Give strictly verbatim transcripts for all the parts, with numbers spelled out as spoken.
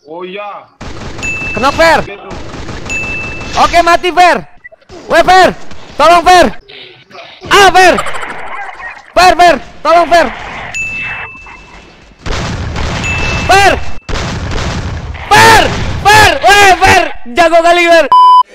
Oh iya. Kenok Fer. Oke mati Fer. Weh Fer, tolong Fer. Ah Fer. Fer Fer, tolong Fer. Fer. Fer. Fer. Weh Fer, jago kali Fer.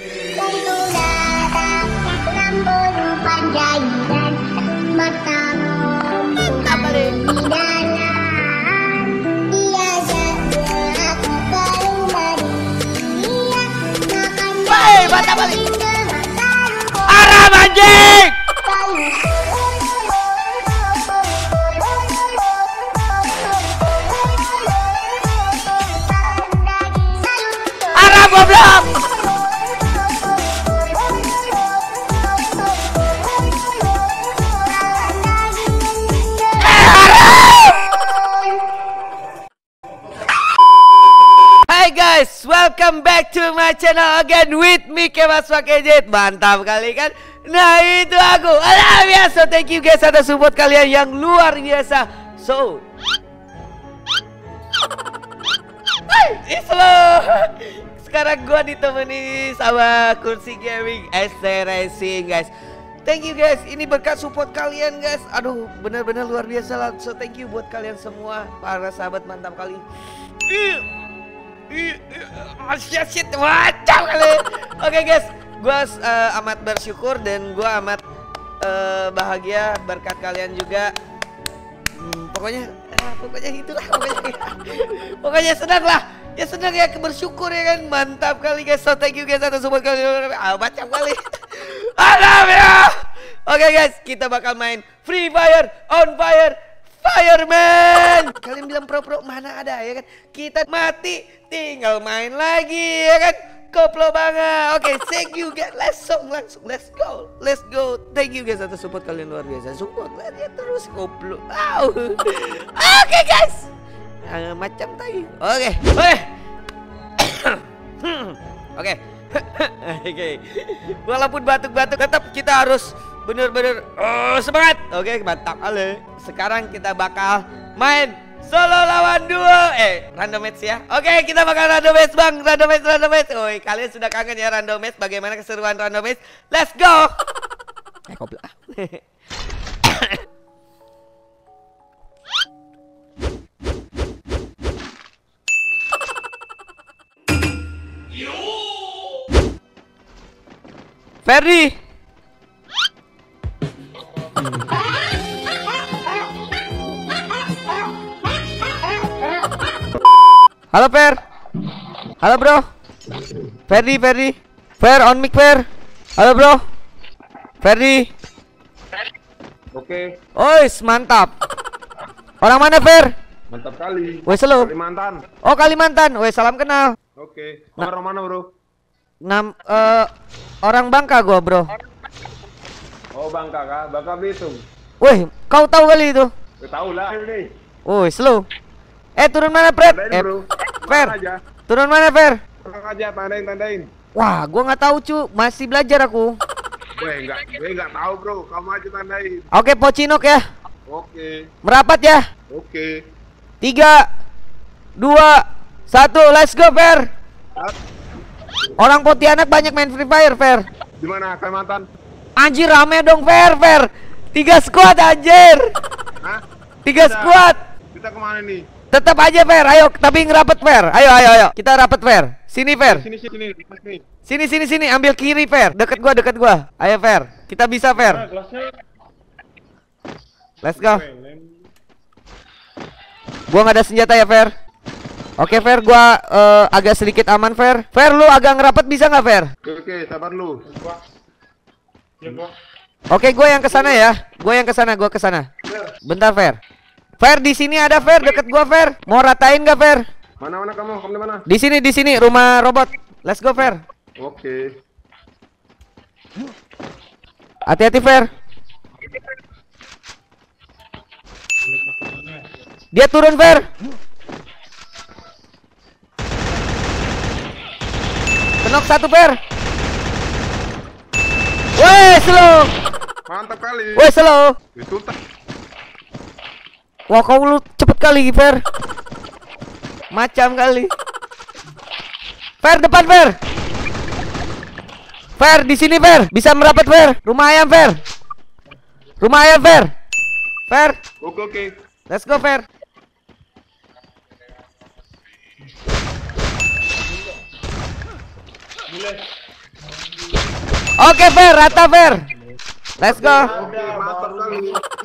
Mata balik. Arah anjing. Arah goblok. Hai guys, welcome back to my channel again with me Kemas Pakejet. Mantap kali kan? Nah itu aku. Alah biasa, thank you guys atas support kalian yang luar biasa. So Hai, slow. Sekarang gua ditemani sama Kursi Gaming S C Racing guys. Thank you guys, ini berkat support kalian guys. Aduh benar-benar luar biasa lah. So thank you buat kalian semua, para sahabat mantap kali. Shit shit macam kali. Oke guys, gua uh, amat bersyukur dan gua amat uh, bahagia berkat kalian juga. Hmm, pokoknya uh, pokoknya itulah pokoknya. Pokoknya senang lah. Ya senang ya, bersyukur ya kan. Mantap kali guys. So thank you guys atas support kalian. Ah, macam kali. Alam ya. Oke guys, kita bakal main Free Fire on Fire. Fireman. Kalian bilang pro-pro, mana ada ya kan? Kita mati tinggal main lagi ya kan? Koplo banget. Oke, okay, thank you guys. Langsung langsung let's go. Let's go. Thank you guys atas support kalian luar biasa. Support ya terus koplo. Wow. Oke okay, guys. Uh, macam tadi. Oke. Oke. Oke. Oke. Walaupun batuk-batuk tetap kita harus bener-bener oh, semangat. Oke, mantap kali. Sekarang kita bakal main solo lawan duo. Eh, random match ya. Oke, kita bakal random match bang. Random match, random match. Oi, kalian sudah kangen ya random match? Bagaimana keseruan random match? Let's go. Eh, goblok. Ferdi. Halo Fer. Halo bro. Ferdi, Ferdi. Fer on mic Fer. Halo bro. Ferdi. Oke. Ois, mantap. Orang mana Fer? Mantap kali. Wes lo. Kalimantan. Oh Kalimantan. Wes salam kenal. Oke. Orang mana bro? Nam uh, orang Bangka gua bro. Oh Bangka kah? Bangka Belitung. Weh, kau tahu kali itu? Tahu lah ini. Oh, slow. Eh turun mana Fred? Eh, Fer. Turun mana Fer? Turun aja, tandain tandain. Wah, gua nggak tahu cu, masih belajar aku. Gue enggak, gue enggak tahu bro. Kamu aja tandain. Oke, Pocinok ya. Oke. Merapat ya. Oke. Tiga, dua, satu, let's go Fer. Orang Pontianak banyak main Free Fire Fer. Di mana Kalimantan? Anjir rame dong Fer, Fer. Tiga squad anjir. Hah? Tiga Kita, squad. Kita kemana nih? Tetap aja Fer, ayo tapi ngerapat Fer. Ayo ayo ayo, kita rapat Fer. Sini Fer. Sini sini sini. sini. Sini sini sini, ambil kiri Fer. Deket gua, deket gua. Ayo Fer, kita bisa Fer. Let's go. Gua nggak ada senjata ya Fer. Oke Fer, gua uh, agak sedikit aman Fer. Fer, lu agak ngerapat bisa nggak Fer? Oke, sabar lu. Oke, gue yang kesana ya. Gue yang kesana, gue kesana. Bentar Fer. Fer di sini ada Fer, deket gue Fer. Mau ratain nggak Fer? Mana mana kamu? Kamu di mana? Di sini, di sini rumah robot. Let's go Fer. Oke. Hati-hati Fer. Dia turun Fer. Kenok satu Fer. Weh, slow. Mantap kali. Weh, slow. Itu tak. Wah, kau lu cepet kali, Fer. Macam kali. Fer, depan Fer. Fer, di sini Fer. Bisa merapat Fer. Rumah ayam Fer. Rumah ayam Fer. Fer. Oke oke. Let's go Fer. Oke Fer, rata Fer. Let's go. Oke, mantap kali.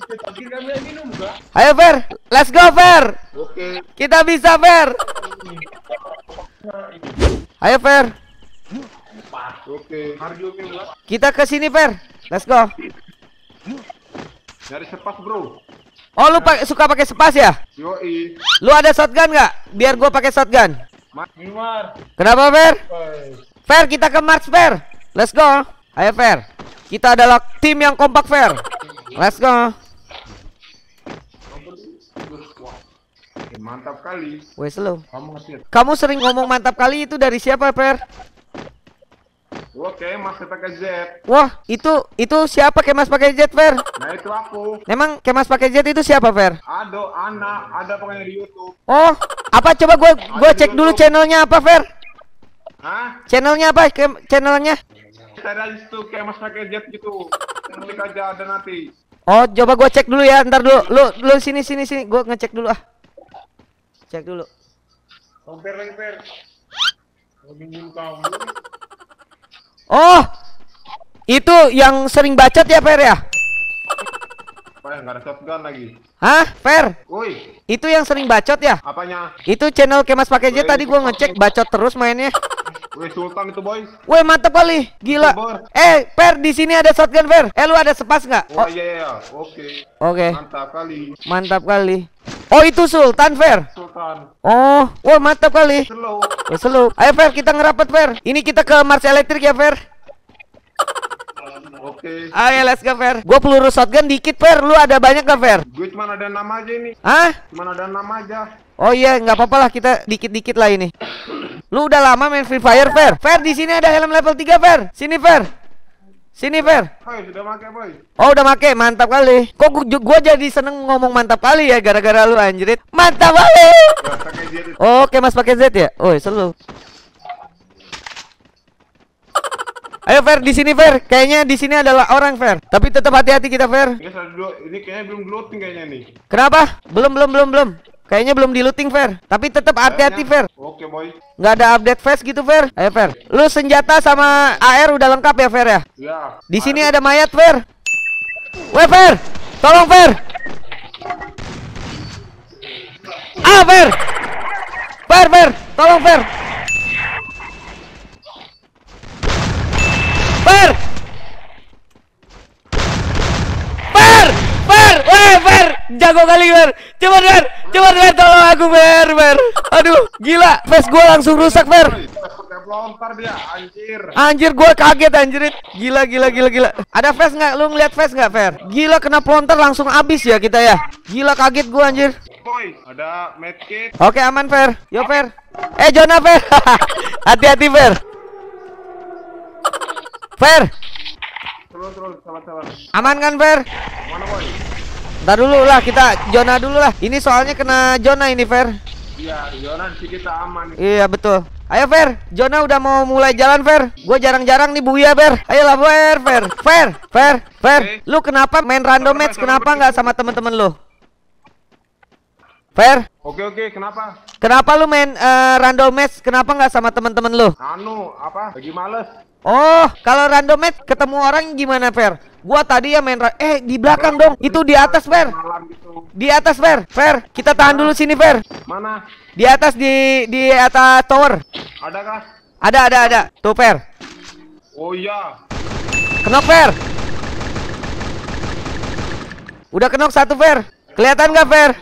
Ayo Fer, let's go Fer. Oke. Kita bisa Fer. Ayo Fer. Oke. Kita ke sini Fer. Let's go. Dari sepas bro. Oh lu pakai suka pakai sepas ya? Yoi. Lu ada shotgun nggak? Biar gua pakai shotgun. Mar. Kenapa Fer? Fer kita ke Mars Fer. Let's go. Ayo Fer. Kita adalah tim yang kompak Fer. Let's go. Oke, mantap kali. Wes lu. Kamu ngasih. Kamu sering ngomong mantap kali itu dari siapa Fer? Oke, masih pakai Z. Wah itu itu siapa Kemas pakai jet Fer? Nah itu aku. Memang Kemas pakai jet itu siapa Fer? Ada anak, ada pokoknya di YouTube. Oh apa coba gue gue cek dulu channelnya apa Fer? Hah? Channelnya apa? Ke channelnya? Saya di situ kayak mas pakai jet gitu. Klik aja ada nanti. Oh coba gue cek dulu ya. Ntar dulu. Lu lu sini sini sini. Gue ngecek dulu ah. Cek dulu. Hampir lagi per. Bingung kamu. Oh itu yang sering bacot ya Fer ya? Apa ya nggak ada shotgun lagi? Hah Fer? Woi. Itu yang sering bacot ya? Apanya? Itu channel Kemas pakai jet tadi gue ngecek bacot terus mainnya. Woi Sultan itu boy. Weh mantap kali, gila. Eh Fer di sini ada shotgun Fer. Eh lu ada sepas nggak? Oh iya iya, oke. Oke. Mantap kali. Mantap kali. Oh itu Sultan Fer. Sultan. Oh, wah mantap kali. Slow. Oh, slow. Ayo Fer kita ngerapat Fer. Ini kita ke Mars Elektrik ya Fer. Oke. Ayo let's go Fer. Gua peluru shotgun dikit Fer. Lu ada banyak gak Fer? Gue cuma ada nama aja ini. Hah? Cuma ada nama aja. Oh iya nggak apa-apa lah kita dikit-dikit lah ini. Lu udah lama main Free Fire Fer. Fer di sini ada helm level tiga Fer. Sini Fer. Sini Fer. Hai sudah pakai boy. Oh udah make, mantap kali. Kok gua, gua jadi seneng ngomong mantap kali ya gara-gara lu anjrit. Mantap kali. Ya, pakai jet itu. Oke Mas pakai Z ya. Oh selalu. Ayo Fer di sini Fer. Kayaknya di sini adalah orang Fer. Tapi tetap hati-hati kita Fer. Ini satu dua, ini kayaknya belum looting kayaknya nih. Kenapa? Belum belum belum belum. Kayaknya belum di looting Fer. Tapi tetap hati-hati Fer. Oke boy. Nggak ada update face gitu Fer. Ayo Fer. Lu senjata sama A R udah lengkap ya Fer ya? Ya. Di sini ada mayat Fer. Weh Fer. Tolong Fer. Ah Fer. Fer Fer. Tolong Fer. Fer. Fer. Fer. Weh Fer. Jago kali Fer. Coba Fer. Coba Fer tolong aku Fer Fer. Aduh gila. Face gua langsung rusak Fer. Pakai pelontar dia anjir. Anjir gua kaget anjirit. Gila gila gila gila. Ada face nggak? Lu ngeliat face nggak Fer? Gila kena pelontar langsung abis ya kita ya. Gila kaget gua anjir. Boy, ada medkit. Oke aman Fer. Yo Fer. Eh Jona Fer. Hati-hati Fer. Fer. Terus terus sabar-sabar. Aman kan Fer? Mana boy? Ntar dulu lah kita Jona dulu lah. Ini soalnya kena Jona ini Fer. Iya, Yonan sih kita aman. Iya betul. Ayo Fer, Jona udah mau mulai jalan Fer. Gue jarang-jarang nih Buya Fer. Ayolah Fer, Fer, Fer, Fer, Fer. Oke. Lu kenapa main random match? Kenapa nggak sama temen-temen lu? Fer, Oke oke, kenapa? kenapa lu main eh, random match? Kenapa nggak sama temen-temen lu? Anu, apa? Lagi males. Oh, kalau random match ketemu orang gimana Fer? Gua tadi ya main ra- eh di belakang dong. Itu di atas Fer. Malam gitu. Di atas Fer. Fer, kita tahan dulu sini Fer. Mana? Di atas di di atas tower. Adakah? Ada ada ada. Tuh Fer. Oh iya. Kenok Fer. Udah kenok satu Fer. Kelihatan nggak Fer?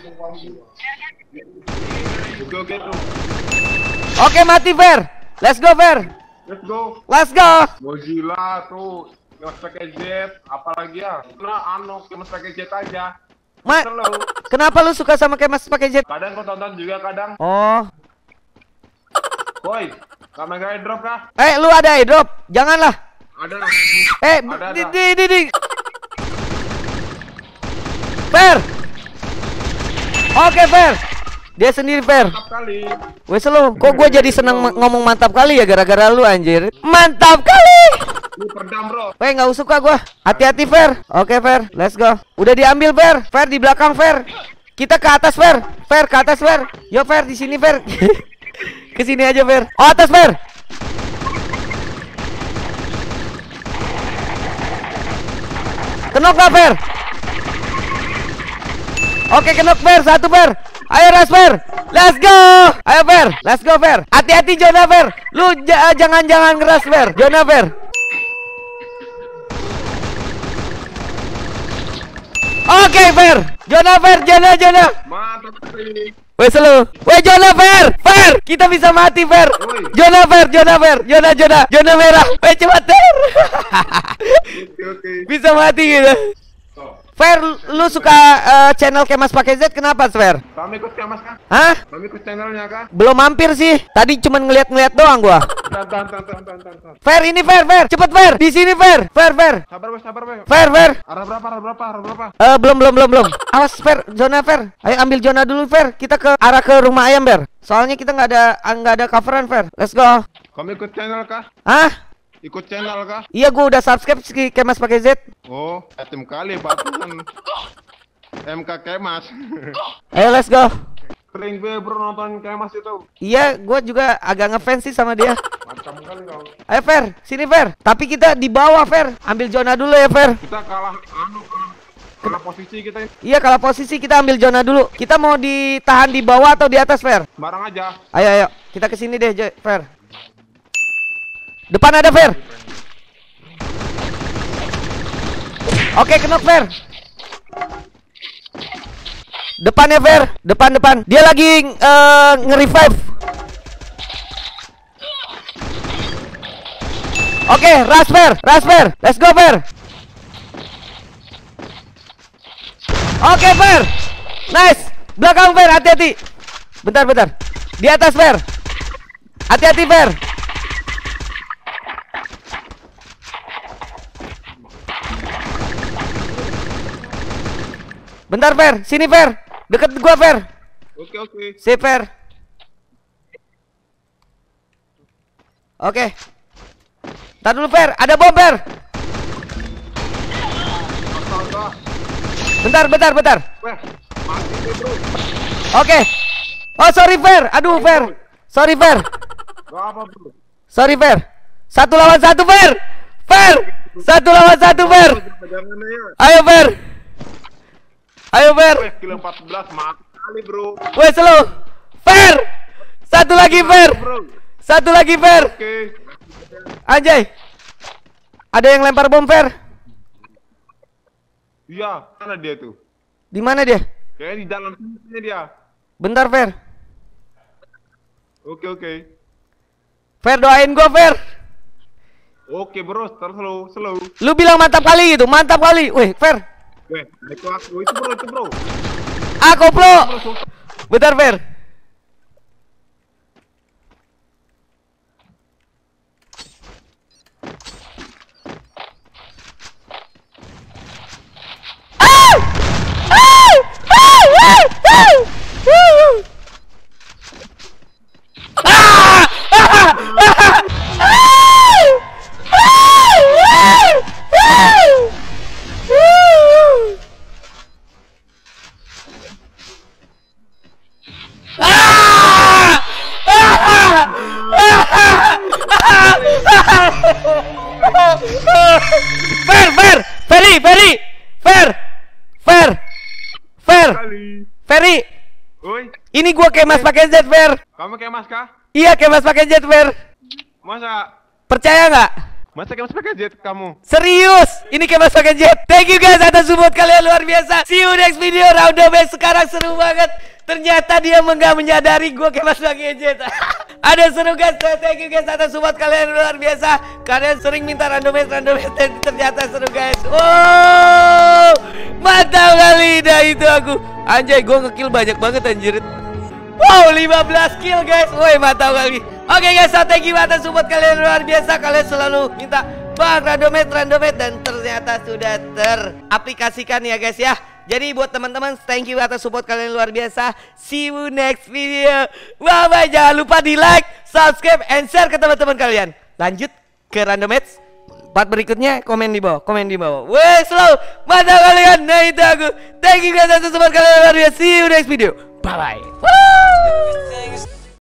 Oke oke tuh. Oke mati Fer. Let's go Fer. Let's go. Let's go. Mozilla tuh. Mas pakai jet, apalagi ya? Nah, anu, mas pakai jet aja. Ma, Selalu. kenapa lu suka sama Kemas pakai jet? Kadang kau tonton juga kadang. Oh. Boy, kamu nggak drop kah? Eh, lu ada airdrop? Janganlah. Ada. Eh, Ada, di ada. di di. di. Fer. Oke Fer. Dia sendiri, Fer. Mantap kali. Wes lu, kok gue jadi seneng ngomong mantap kali ya gara-gara lu anjir. Mantap kali. Ini perdam, bro. Weh, nggak suka gue. Hati-hati, Fer. Oke, Fer. Let's go. Udah diambil, Fer. Fer di belakang, Fer. Kita ke atas, Fer. Fer ke atas, Fer. Yo, Fer di sini, Fer. Ke sini aja, Fer. Oh, atas, Fer. Kenok gak, Fer? Oke, kenok, Fer. Satu, Fer. Ayo, Ras, Fer. Let's go. Ayo, Fer. Let's go, Fer. Hati-hati, Jona, Fer. Lu jangan-jangan ngeras, Fer. Jona, Fer. Oke, Fer. Jona, Fer. Jona, Jona. Mantap kali. Wes lu. Weh, Jona, Fer. Fer. Kita bisa mati, Fer. Jona, Fer. Jona, Fer. Jona, Jona. Jona merah. Weh, cepat, Fer. Oke, oke. Bisa mati gitu. Fer, lu suka uh, channel Kemas pakai Z kenapa, Fer? Kami ikut ya, Mas, kah? Hah? Kami ikut channelnya, kah? Belum mampir sih. Tadi cuman ngeliat-ngeliat doang gua. Tahan, tahan, tahan, tahan, tahan, tahan. Fer, ini Fer, Fer. Cepet, Fer. Di sini, Fer. Fer, Fer. Sabar, Bos, sabar, Bos. Fer, Fer. Arah berapa? Arah berapa? Arah berapa? Eh, belum, belum, belum, belum. Awas, Fer. Zona, Fer. Ayo ambil zona dulu, Fer. Kita ke arah ke rumah ayam, Fer. Soalnya kita nggak ada nggak ada coveran, Fer. Let's go. Kami ikut channel, kah? Hah? Ikut channel, kah? Iya, gua udah subscribe si Kemas pakai Z. Oh, tim kali batusan. M K Kemas. Ayo, let's go. Kering gue, bro, nonton Kemas itu. Iya, gua juga agak ngefans sih sama dia. Macam kali kau. Ayo, Fer. Sini, Fer. Tapi kita di bawah, Fer. Ambil zona dulu ya, Fer. Kita kalah anu kalah posisi kita ini. Iya, kalau posisi kita ambil zona dulu. Kita mau ditahan di bawah atau di atas, Fer? Barang aja. Ayo, ayo. Kita ke sini deh, Jo- Fer. Depan ada, Fer. Oke, kenok, Fer. Depannya, Fer. Depan, depan. Dia lagi uh, nge-revive. Oke, rush, Fer. Rush, Fer. Let's go, Fer. Oke, Fer. Nice. Belakang, Fer. Hati-hati. Bentar, bentar. Di atas, Fer. Hati-hati, Fer. Bentar, Fer. Sini, Fer. Deket gua, Fer. Oke, oke. Si, Fer. Oke. Ntar dulu, Fer. Ada bom, Fer. Bentar, bentar, bentar. Weh, mati nih, bro. Oke. Oh, sorry, Fer. Aduh, Fer. Sorry, Fer. Gak apa, bro. Sorry, Fer. Satu lawan satu, Fer. Fer. Satu lawan satu, Fer. Jangan ya. Ayo, Fer. Ayo, Fer. Weh, kilo empat belas mati kali, bro. Wes lu. Fer. Satu lagi, Fer. Bro. Satu lagi, Fer. Oke. Anjay. Ada yang lempar bom, Fer. Iya, mana dia tuh? Di mana dia? Kayaknya di dalam sini dia. Bentar, Fer. Oke, oke. Fer, doain gua, Fer. Oke, bro, terus slow, slow. Lu bilang mantap kali gitu, mantap kali. Wih, Fer. Weh, itu aku, itu bro, itu bro. Ah, koplo. Bro, Bentar, Fer. Ah! Ah! Ah! Ah! Ah! Ah! Ah! Fer, Fer, Ferry, Ferry, Fer, Fer, Fer, kali. Ferry. Oi, Ini gua Kemas pakai Z, Fer. kamu Kemas kah? Iya, Kemas pakai Z, Fer. Masa? Percaya nggak? Masa Kemas pakai jet kamu? Serius, ini Kemas pakai Z. Thank you guys atas support kalian luar biasa. See you next video. Round the best sekarang seru banget. Ternyata dia nggak menyadari gue Kemas pakai Z. Ada seru guys. Thank you guys atas support kalian luar biasa. Kalian sering minta randomize randomize dan ternyata seru guys. Wow, mantap kali. Dah itu aku. Anjay, gue ngekill banyak banget anjir. Wow, lima belas kill guys. Woi, mantap kali. Oke guys, so thank you atas support kalian luar biasa. Kalian selalu minta bang randomize randomize dan ternyata sudah teraplikasikan ya guys ya. Jadi buat teman-teman, thank you atas support kalian luar biasa. See you next video. Bye bye. Jangan lupa di like, subscribe, and share ke teman-teman kalian. Lanjut ke random match. Part berikutnya komen di bawah, komen di bawah. Wes slow, mantap kalian. Nah itu aku. Thank you guys atas support kalian luar biasa. See you next video. Bye bye. Woo!